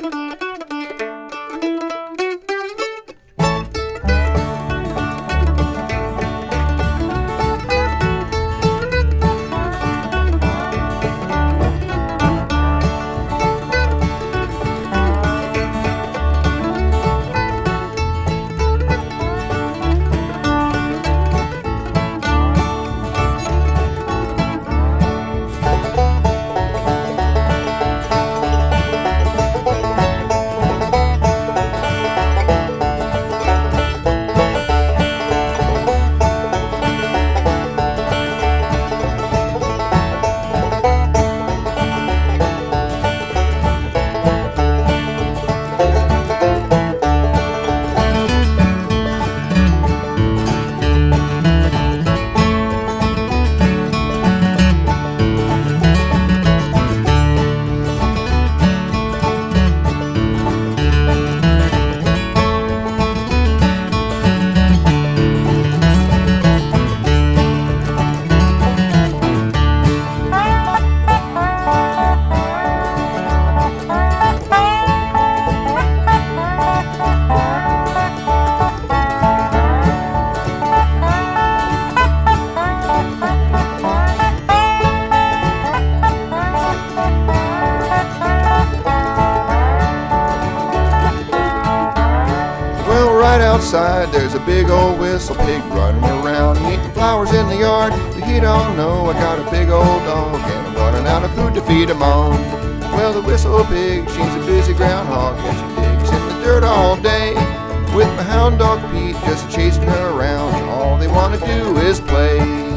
Right outside, there's a big old whistle pig running around, eating flowers in the yard. But he don't know I got a big old dog, and I'm running out of food to feed him on. Well, the whistle pig, she's a busy groundhog, and she digs in the dirt all day. With my hound dog Pete just chasing her around, all they want to do is play.